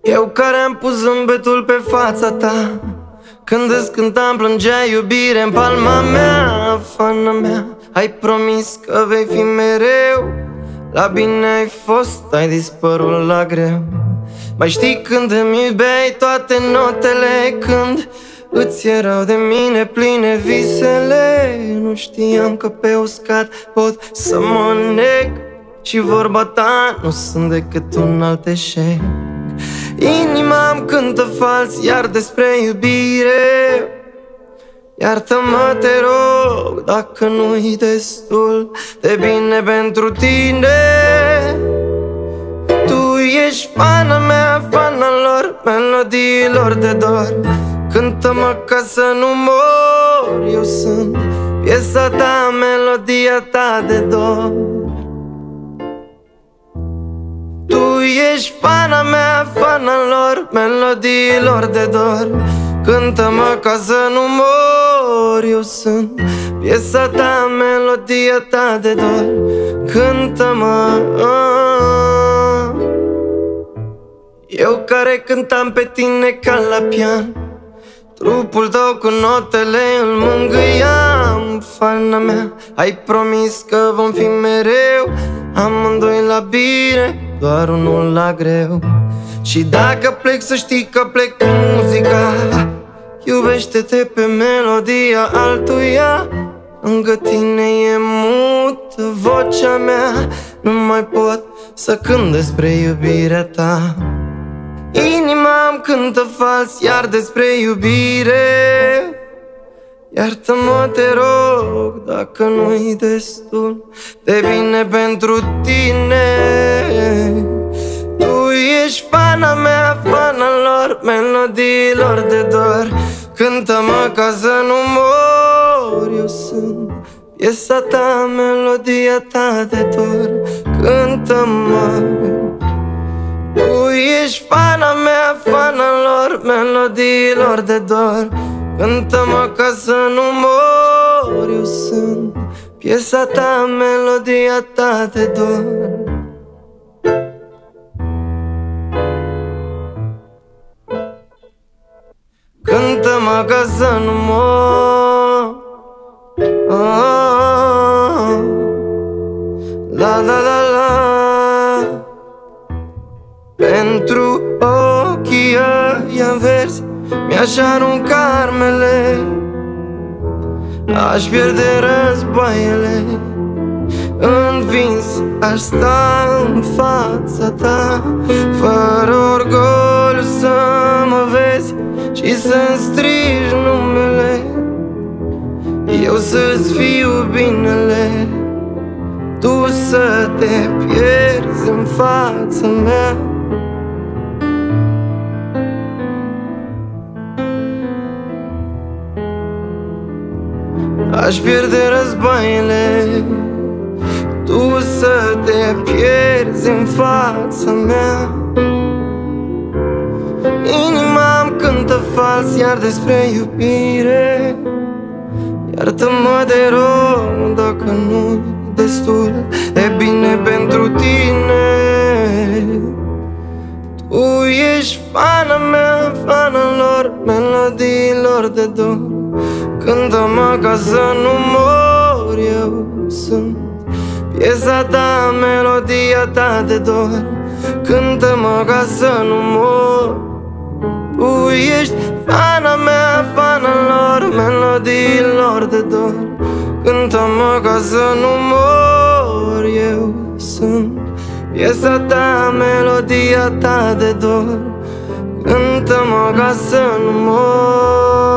Eu care am pus zâmbetul pe fața ta când îți cântam, plângeai iubire în palma mea. Fana mea, ai promis că vei fi mereu. La bine ai fost, ai dispărut la greu. Mai știi când îmi iubeai toate notele, când îți erau de mine pline visele. Nu știam că pe uscat pot să mă neg și vorba ta nu sunt decât un alt eșec. Inima-mi cântă fals iar despre iubire. Iartă-mă, te rog, dacă nu-i destul de bine pentru tine. Tu ești fana mea, fana lor, melodiilor de dor. Cântă-mă ca să nu mor. Eu sunt piesa ta, melodia ta de dor. Tu ești fana mea, fana lor, melodiilor de dor. Cântă-mă ca să nu mor. Eu sunt piesa ta, melodia ta de dor. Cântă-mă. Eu care cântam pe tine ca la pian, trupul tău cu notele îl mângâiam. Fana mea, ai promis că vom fi mereu amândoi la bine, doar unul la greu. Și dacă plec să știi că plec cu muzica. Iubește-te pe melodia altuia. Lângă tine e mută vocea mea. Nu mai pot să cânt despre iubirea ta. Inima-mi cântă fals iar despre iubire. Iartă-mă, te rog, dacă nu-i destul de bine pentru tine. Tu ești fana mea, fana lor, melodiilor de dor. Cântă-mă ca să nu mor. Eu sunt piesa ta, melodia ta de dor. Cântă-mă. Tu ești fana mea, fana lor, melodiilor de dor. Cântă-mă ca să nu mor. Eu sunt piesa ta, melodia ta de dor. Cântă-mă ca să nu mor. La la la la. Pentru ochii ăia verzi mi-aș arunca armele. Aș pierde războaiele. Învins aș sta în fața ta, fără orgoliu să mă vezi și să-mi strigi numele. Eu să-ți fiu binele, tu să te pierzi în fața mea. Aș pierde războaiele, tu să te pierzi în fața mea. Inima-mi cântă fals iar despre iubire. Iartă-mă, te rog, dacă nu-i destul de bine pentru tine. Tu ești fana mea, fana lor, melodiilor de dor. Cântă-mă ca să nu mor. Eu sunt piesa ta, melodia ta de dor. Cântă-mă ca să nu mor. Tu ești fana mea, fana lor, melodiilor de dor. Cântă-mă ca să nu mor. Eu sunt piesa ta, melodia ta de dor. Cântă-mă ca să nu mor.